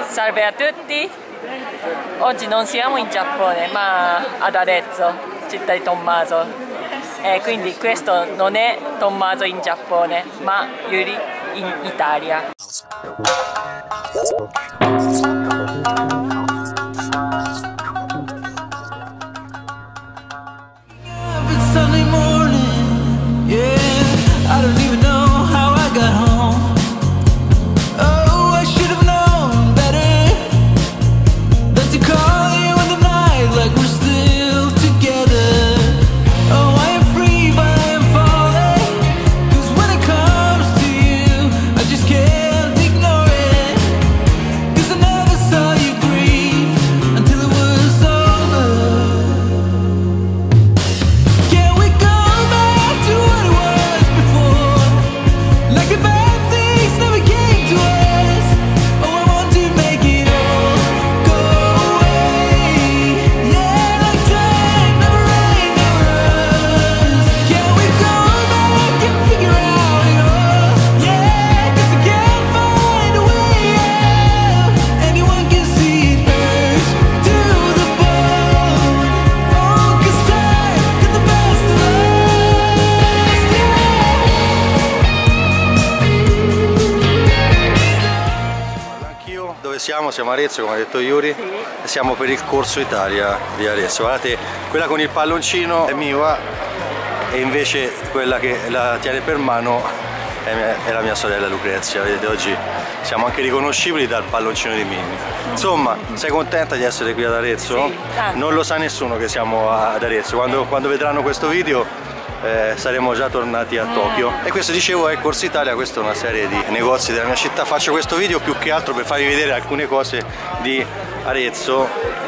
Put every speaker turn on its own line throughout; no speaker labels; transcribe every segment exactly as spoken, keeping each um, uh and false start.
Salve a tutti, oggi non siamo in Giappone ma ad Arezzo, città di Tommaso, e quindi questo non è Tommaso in Giappone ma Yuri in Italia.
Siamo, siamo a Arezzo, come ha detto Yuri,
Sì.
E siamo per il Corso Italia di Arezzo. Guardate, quella con il palloncino è Miwa e invece quella che la tiene per mano è, mia, è la mia sorella Lucrezia. Vedete, oggi siamo anche riconoscibili dal palloncino di Mimmi. Insomma, sei contenta di essere qui ad Arezzo?
Sì, tanto.
Non lo sa nessuno che siamo ad Arezzo. Quando, quando vedranno questo video Eh, saremo già tornati a Tokyo. E questo, dicevo, è il Corso Italia. Questa è una serie di negozi della mia città. Faccio questo video più che altro per farvi vedere alcune cose di Arezzo,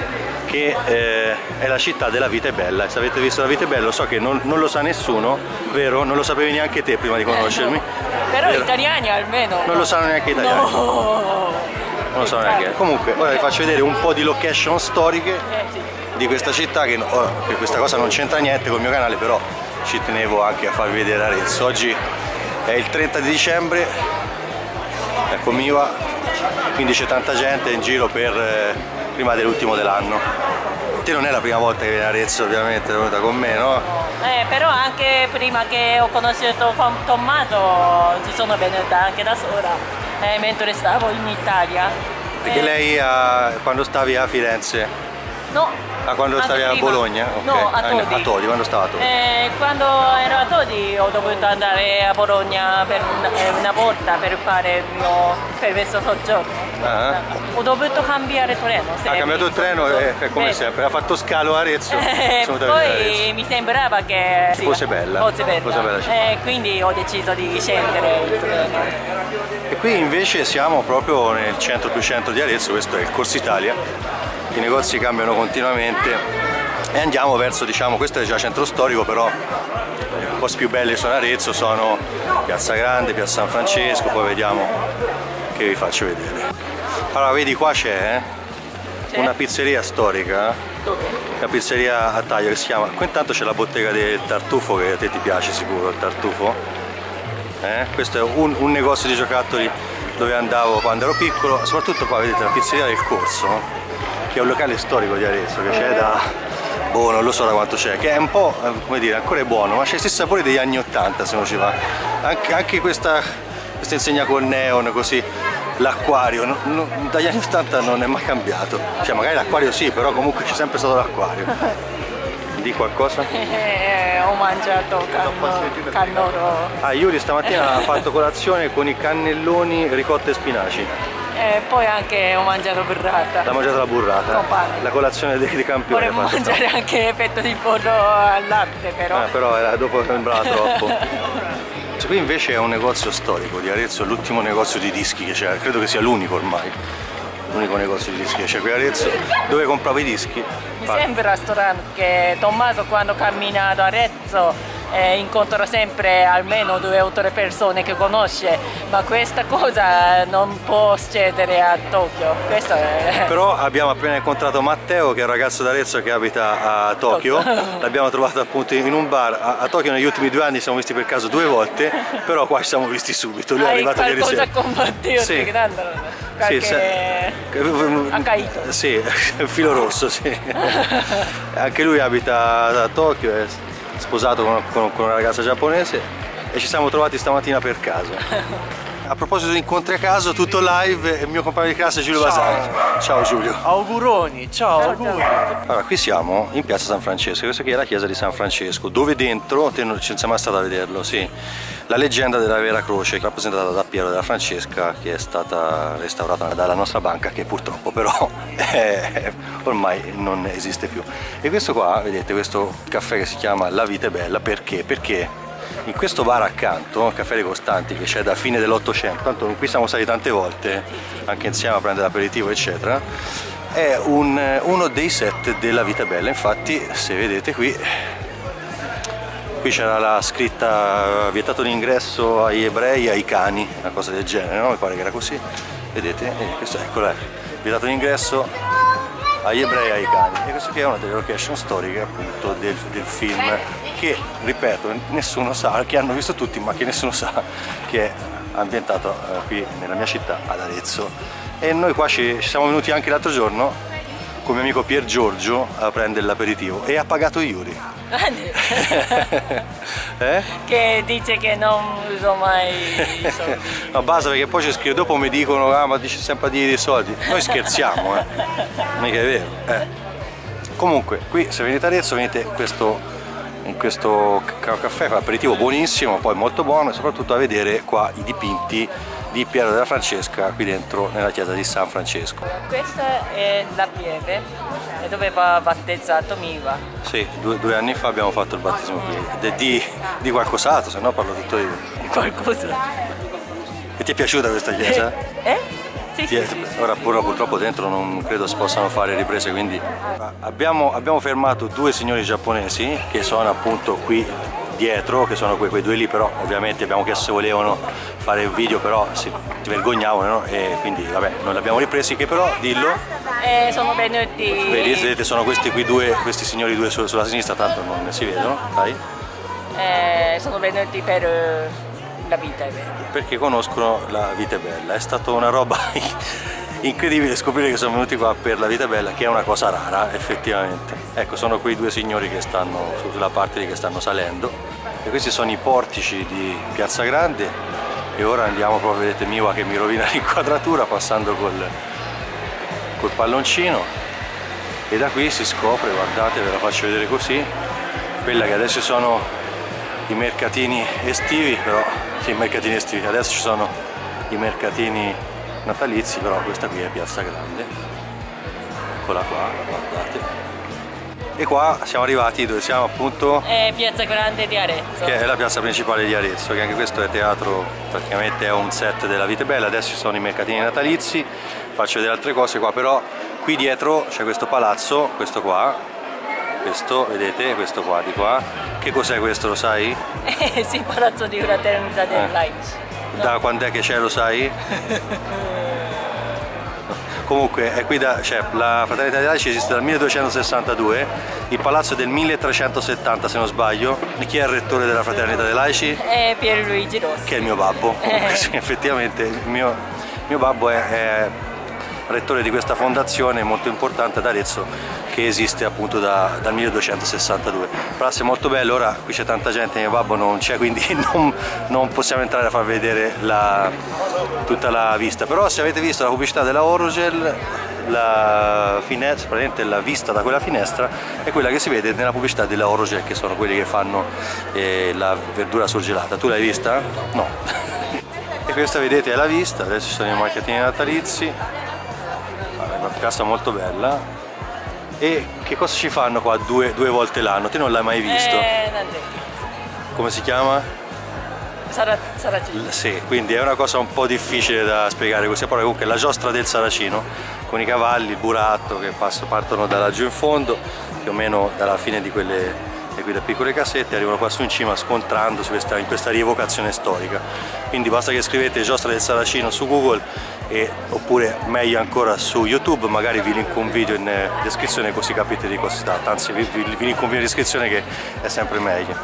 che eh, è la città della vita è bella. Se avete visto La vita è bella, so che non, non lo sa nessuno, vero? Non lo sapevi neanche te prima di conoscermi.
Eh, no. Però
vero?
Italiani almeno.
Non lo sanno neanche gli italiani.
No.
Non lo sanno neanche. Comunque, ora vi faccio vedere un po' di location storiche
Eh, sì.
di questa città, che, oh, che questa cosa non c'entra niente col mio canale, però ci tenevo anche a farvi vedere Arezzo. Oggi è il trenta di dicembre, ecco Miwa, quindi c'è tanta gente in giro per eh, prima dell'ultimo dell'anno. Te non è la prima volta che vieni a Arezzo, ovviamente, è venuta con me, no?
Eh, però anche prima che ho conosciuto Tommaso ci sono venuta anche da sola, eh, mentre stavo in Italia.
Perché
Eh,
lei ha, quando stavi a Firenze?
No.
Ah, quando stavi a
prima.
Bologna? Okay.
No, a Todi.
A Todi, quando stavo a Todi.
Eh, quando ero a Todi ho dovuto andare a Bologna per una, eh, una volta per fare il mio permesso soggiorno.
Ah.
Ho dovuto cambiare treno.
Ha cambiato il treno e eh, come sempre, ha fatto scalo a Arezzo.
Eh,
Sono venuta a vedere
poi
Arezzo.
mi sembrava che sì,
Fosse bella.
fosse bella.
Fosse bella città.
Eh, quindi ho deciso di scendere il treno.
E qui invece siamo proprio nel centro più centro di Arezzo. Questo è il Corso Italia. I negozi cambiano continuamente e andiamo verso, diciamo, questo è già centro storico, però le cose più belle sono Arezzo, sono Piazza Grande, Piazza San Francesco, poi vediamo che vi faccio vedere. Allora, vedi, qua c'è eh? una pizzeria storica, una pizzeria a taglio che si chiama, qui intanto c'è la bottega del tartufo, che a te ti piace sicuro il tartufo. Eh? Questo è un, un negozio di giocattoli dove andavo quando ero piccolo, soprattutto qua vedete la pizzeria del Corso, no? Che è un locale storico di Arezzo che c'è da, boh, non lo so da quanto c'è, che è un po', come dire, ancora è buono, ma c'è il stesso sapore degli anni ottanta, se non ci va. Anche, anche questa, questa insegna col neon, così, l'acquario, no, no, dagli anni ottanta non è mai cambiato. Cioè magari l'acquario sì, però comunque c'è sempre stato l'acquario. Di qualcosa?
Eh, ho mangiato cannolo.
Ah, Yuri stamattina ha fatto colazione con i cannelloni ricotta e spinaci.
E poi anche ho mangiato burrata.
L'ha mangiata la burrata?
Con pane.
La colazione dei, dei campioni.
Vorremmo mangiare stare. Anche petto di pollo al latte, però.
Ah, però era, dopo sembrava troppo. Qui invece è un negozio storico di Arezzo, l'ultimo negozio di dischi che c'è, credo che sia l'unico ormai. L'unico negozio di dischi che c'è qui a Arezzo, dove compravo i dischi.
Mi sembra strano che Tommaso, quando cammina ad Arezzo, eh, incontra sempre almeno due o tre persone che conosce, ma questa cosa non può succedere a Tokyo. Questo è...
Però abbiamo appena incontrato Matteo, che è un ragazzo d'Arezzo che abita a Tokyo. L'abbiamo trovato appunto in un bar a, a Tokyo. Negli ultimi due anni siamo visti per caso due volte, però qua ci siamo visti subito. Lui è
Hai
arrivato ieri sera.
qualcosa con Matteo?
Sì.
Grande. qualche
sì, se...
accaito.
Sì, filo rosso, sì. Anche lui abita a Tokyo, è sposato con, con, con una ragazza giapponese e ci siamo trovati stamattina per caso. A proposito di incontri a caso, tutto live, il mio compagno di classe Giulio Vasari. Ciao Giulio.
Auguroni, ciao, ciao auguri.
Allora, qui siamo in piazza San Francesco, questa qui è la chiesa di San Francesco, dove dentro, te non ci sei mai stato a vederlo, sì, la leggenda della vera croce rappresentata da Piero della Francesca, che è stata restaurata dalla nostra banca, che purtroppo però è, ormai non esiste più. E questo qua, vedete, questo caffè che si chiama La Vita è Bella, perché? Perché in questo bar accanto, il Caffè dei Costanti, che c'è da fine dell'Ottocento, tanto qui siamo stati tante volte, anche insieme a prendere l'aperitivo eccetera, è un, uno dei set della Vita è Bella. Infatti, se vedete qui, qui c'era la scritta vietato l'ingresso agli ebrei e ai cani, una cosa del genere, no? Mi pare che era così, vedete? E questo, eccola, vietato l'ingresso agli ebrei e ai cani. E questa qui è una delle location storiche appunto del, del film, che, ripeto, nessuno sa, che hanno visto tutti, ma che nessuno sa che è ambientato eh, qui nella mia città, ad Arezzo. E noi qua ci, ci siamo venuti anche l'altro giorno con mio amico Pier Giorgio a prendere l'aperitivo e ha pagato Yuri.
eh? Che dice che non uso mai i soldi.
No, basta, perché poi ci scrive, dopo mi dicono, ah, ma dici sempre a dire dei soldi. Noi scherziamo, eh. Mica è vero, eh. Comunque, qui se venite a Arezzo venite questo in questo caffè, aperitivo buonissimo, poi molto buono, e soprattutto a vedere qua i dipinti di Piero della Francesca qui dentro nella chiesa di San Francesco.
Questa è la pieve dove va battezzato Miva.
Sì, due, due anni fa abbiamo fatto il battesimo qui, di, di qualcos'altro, se no parlo tutto io.
Qualcosa.
E ti è piaciuta questa chiesa?
Eh? Sì, sì, sì, sì.
Ora pur, purtroppo dentro non credo si possano fare riprese, quindi abbiamo, abbiamo fermato due signori giapponesi che sono appunto qui dietro, che sono quei, quei due lì, però ovviamente abbiamo chiesto se volevano fare il video, però si, si vergognavano, no? E quindi vabbè, non li abbiamo ripresi, che però, dillo.
Eh, sono venuti...
Vedi, vedete, sono questi qui due, questi signori due su, sulla sinistra, tanto non si vedono, dai.
Eh, sono venuti per... La Vita è Bella.
Perché conoscono La Vita è Bella. È stata una roba incredibile scoprire che sono venuti qua per La Vita è Bella, che è una cosa rara effettivamente. Ecco, sono quei due signori che stanno sulla parte lì, che stanno salendo, e questi sono i portici di Piazza Grande. E ora andiamo proprio, vedete Miwa che mi rovina l'inquadratura passando col, col palloncino, e da qui si scopre, guardate, ve la faccio vedere così, quella che adesso sono i mercatini estivi, però sì, i mercatini estivi, adesso ci sono i mercatini natalizi, però questa qui è Piazza Grande, eccola qua, guardate. E qua siamo arrivati dove siamo appunto?
È Piazza Grande di Arezzo,
che è la piazza principale di Arezzo, che anche questo è teatro, praticamente è un set della Vita è Bella. Adesso ci sono i mercatini natalizi, faccio vedere altre cose qua, però qui dietro c'è questo palazzo, questo qua, questo, vedete, questo qua di qua. Che cos'è questo, lo sai?
Eh sì, Palazzo di Fraternità del
eh.
Laici. No?
Da quando è che c'è, lo sai? Comunque è qui da, cioè, la Fraternità dei Laici esiste dal milleduecentosessantadue, il palazzo è del milletrecentosettanta se non sbaglio. E chi è il rettore della Fraternità dei Laici?
È Pierluigi Rossi.
Che è il mio babbo. Comunque, sì, effettivamente il mio, mio babbo è, è rettore di questa fondazione molto importante ad Arezzo, che esiste appunto da, dal milleduecentosessantadue. Il palazzo è molto bello, ora qui c'è tanta gente, mio babbo non c'è, quindi non, non possiamo entrare a far vedere la, tutta la vista. Però se avete visto la pubblicità della Orogel, la finestra, praticamente la vista da quella finestra è quella che si vede nella pubblicità della Orogel, che sono quelli che fanno eh, la verdura surgelata. Tu l'hai vista? No. E questa, vedete, è la vista. Adesso ci sono i mercatini natalizi, è una casa molto bella. E che cosa ci fanno qua due, due volte l'anno? Te non l'hai mai visto?
Eh,
come si chiama?
Sara, Saracino.
Sì, quindi è una cosa un po' difficile da spiegare così, però comunque la giostra del Saracino, con i cavalli, il buratto che passo, partono da laggiù in fondo, più o meno dalla fine di quelle, di quelle piccole casette, arrivano qua su in cima scontrando su questa, in questa rievocazione storica. Quindi basta che scrivete giostra del Saracino su Google, e, oppure meglio ancora su YouTube, magari vi linko un video in descrizione così capite di cosa si tratta, anzi vi, vi, vi linko un video in descrizione che è sempre meglio.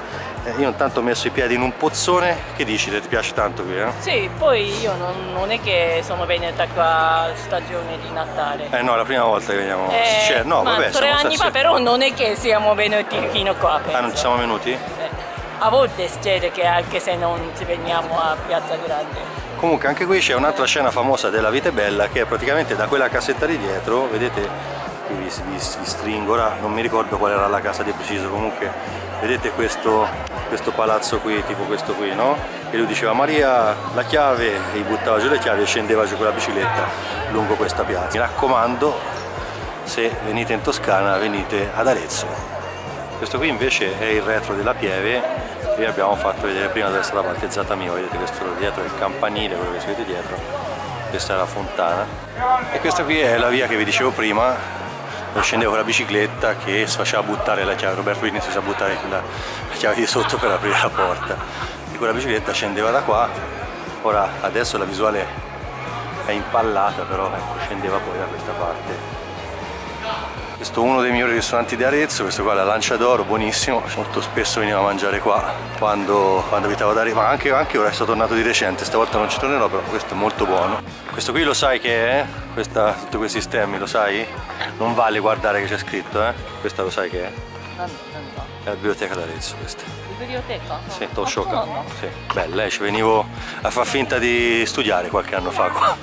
Eh, io intanto ho messo i piedi in un pozzone, che dici? Ti piace tanto qui, eh?
Sì, poi io non, non è che sono venuta qua stagione di Natale.
Eh no, è la prima volta che veniamo.
Eh,
cioè, no,
ma
vabbè,
tre
siamo
anni
stati-
fa però non è che siamo venuti fino qua.
Ah, non ci siamo venuti?
Eh, a volte succede che anche se non ci veniamo a Piazza Grande.
Comunque anche qui c'è un'altra scena famosa della Vita è Bella, che è praticamente da quella casetta di dietro, vedete, qui vi, vi, vi stringo, ora non mi ricordo qual era la casa di preciso, comunque vedete questo, questo palazzo qui, tipo questo qui, no? E lui diceva Maria la chiave, e gli buttava giù le chiavi e scendeva giù con la bicicletta lungo questa piazza. Mi raccomando, se venite in Toscana venite ad Arezzo. Questo qui invece è il retro della Pieve. Vi abbiamo fatto vedere prima dove è stata battezzata mia, vedete questo dietro è il campanile, quello che si vede dietro, questa è la fontana e questa qui è la via che vi dicevo prima, dove scendevo con la bicicletta che si faceva buttare la chiave, Roberto Wini si faceva buttare la, la chiave di sotto per aprire la porta e con la bicicletta scendeva da qua. Ora adesso la visuale è impallata, però ecco, scendeva poi da questa parte. Questo è uno dei migliori ristoranti di Arezzo, questo qua è la Lancia d'Oro, buonissimo, molto spesso venivo a mangiare qua quando, quando abitavo ad Arezzo, ma anche, anche ora sono tornato di recente, stavolta non ci tornerò, però questo è molto buono. Questo qui lo sai che è? Questa, tutti questi stemmi, lo sai? Non vale guardare che c'è scritto, eh? Questa lo sai che è?
Non, non so.
È la biblioteca d'Arezzo questa.
La biblioteca?
Sì, t'ho
Ah,
scioccato.
no, no.
Sì, bella, eh, ci venivo a far finta di studiare qualche anno fa qua.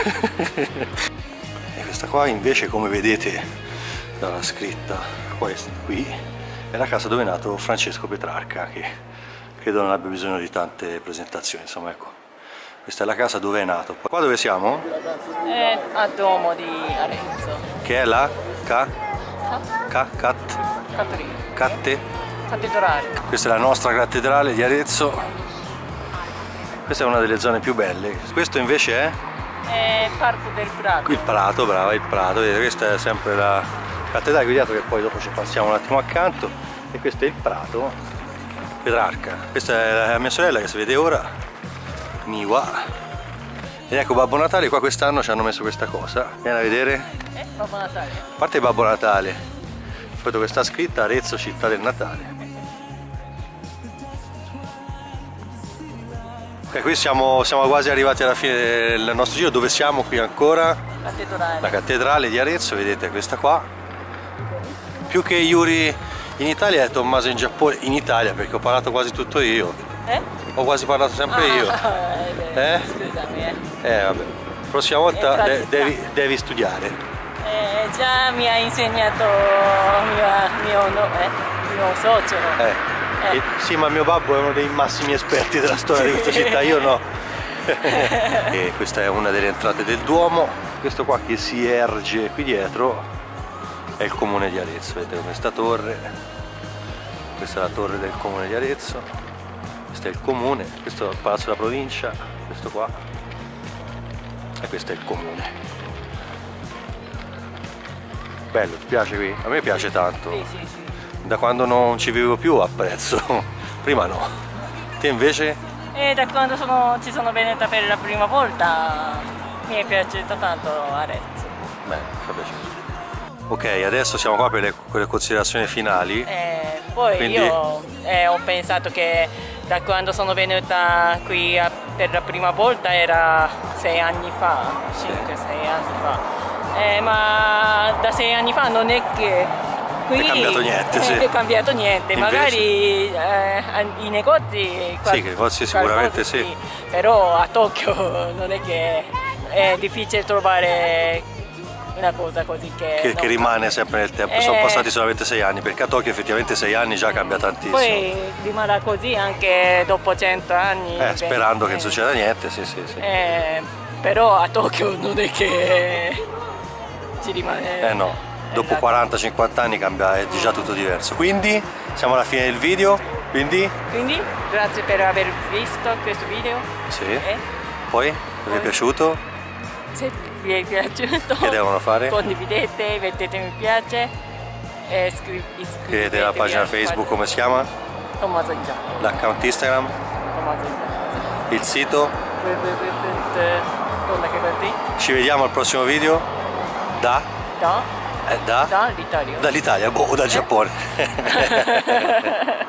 E questa qua invece, come vedete dalla scritta questa qui, è la casa dove è nato Francesco Petrarca, che credo non abbia bisogno di tante presentazioni, insomma, ecco. Questa è la casa dove è nato. Qua dove siamo?
È a Duomo di Arezzo.
Che è la Ca... Ca... Cat...
Cattolico.
Catte...
Cattedrale.
Questa è la nostra cattedrale di Arezzo. Questa è una delle zone più belle. Questo invece è?
È Parco del Prato.
Il Prato, brava, il Prato. Vedete, questa è sempre la cattedrale qui dietro, che poi dopo ci passiamo un attimo accanto. E questo è il Prato Petrarca. Questa è la mia sorella che si vede ora, Miwa. Ed ecco Babbo Natale, qua quest'anno ci hanno messo questa cosa. Vieni a vedere.
Eh, Babbo Natale.
A parte Babbo Natale, foto che sta scritta Arezzo città del Natale. Ok, qui siamo, siamo quasi arrivati alla fine del nostro giro. Dove siamo qui ancora?
Cattedrale.
La cattedrale di Arezzo, vedete questa qua. Più che Yuri in Italia è Tommaso in Giappone, in Italia, perché ho parlato quasi tutto io.
Eh?
Ho quasi parlato sempre io.
Ah, eh,
Eh?
Scusami, eh.
Eh vabbè, prossima volta
Eh,
de- devi, devi studiare.
Eh, già mi ha insegnato mio, mio, no, eh, mio socio.
Eh.
Eh.
E- sì, ma mio babbo è uno dei massimi esperti della storia di questa città, io no. E questa è una delle entrate del Duomo. Questo qua che si erge qui dietro è il comune di Arezzo, vedete questa torre. Questa è la torre del comune di Arezzo. Questo è il comune, questo è il palazzo della provincia, questo qua. E questo è il comune. Bello, ti piace qui? A me piace tanto.
Sì, sì, sì.
Da quando non ci vivevo più apprezzo, prima no. Te invece?
E da quando sono, ci sono venuta per la prima volta mi è piaciuto tanto Arezzo.
Beh, fa piacere. Ok, adesso siamo qua per le, per le considerazioni finali.
E poi
Quindi-
io eh, ho pensato che da quando sono venuta qui a- per la prima volta era sei anni fa, cinque sei anni fa. Eh, ma da sei anni fa non è che qui
È cambiato niente, sì.
è cambiato niente,
Invece-
magari eh, i negozi qual-
Sì, che negozi sicuramente
qualcosa
sì.
però a Tokyo non è che è difficile trovare una cosa così che,
Che,
non
che rimane
cambia.
sempre nel tempo.
Eh,
Sono passati solamente sei anni, perché a Tokyo effettivamente sei anni già cambia tantissimo.
Poi rimarrà così anche dopo cento anni.
Eh, sperando che
eh,
non succeda niente, sì, sì, sì.
eh, però a Tokyo non è che ci rimane.
Eh no, dopo
Esatto.
quaranta cinquanta anni cambia, è già tutto diverso. Quindi siamo alla fine del video, quindi
Quindi grazie per aver visto questo video.
sì.
E
Poi vi è piaciuto?
se vi è piaciuto,
Che devono fare?
condividete, mettete mi piace e iscri-
Iscrivetevi alla pagina Facebook, come si chiama?
Tommaso in Giappone.
L'account Instagram,
Tommaso in Giappone.
il sito.
w w w punto tollache punto it.
Ci vediamo al prossimo video da,
Da,
eh, da,
dall'Italia.
dall'Italia, boh, o dal Giappone.